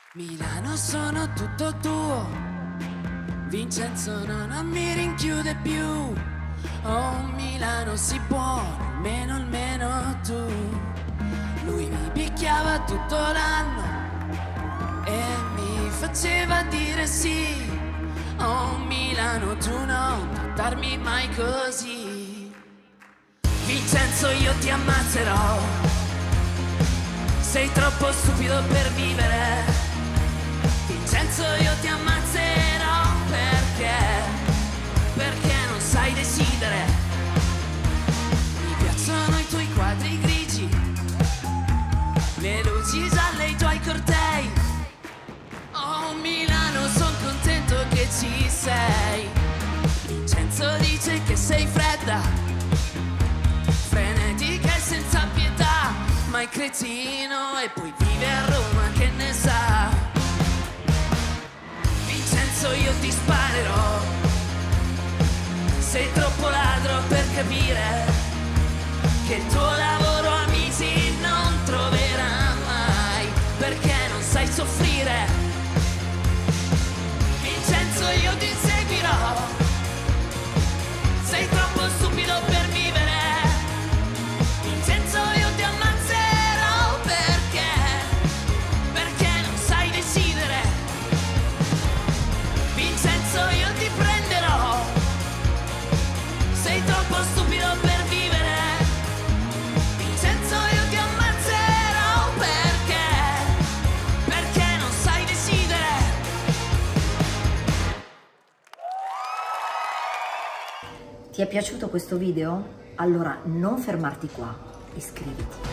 Milano sono tutto tuo, Vincenzo non mi rinchiude più. Oh Milano si può, almeno tu. Lui mi picchiava tutto l'anno e mi faceva dire sì. Oh Milano tu non trattarmi mai così. Vincenzo io ti ammazzerò, sei troppo stupido per vivere. Vincenzo io ti ammazzerò perché non sai decidere. Mi piacciono i tuoi quadri grigi, le luci gialle, i tuoi cortei. Oh Milano son contento che ci sei. Vincenzo dice che sei fredda, frenetica e senza pietà, ma è cretino e poi vive a Roma, che ne sa. Vincenzo io ti sparerò, sei troppo ladro per capire che il tuo lavoro amici non troverà mai, perché non sai soffrire. Vincenzo io ti seguirò, sei troppo stupido per vivere. Vincenzo io ti ammazzerò perché non sai decidere. Vincenzo io ti prenderò, sei troppo stupido per vivere. Vincenzo io ti ammazzerò perché non sai decidere. Ti è piaciuto questo video? Allora non fermarti qua, iscriviti.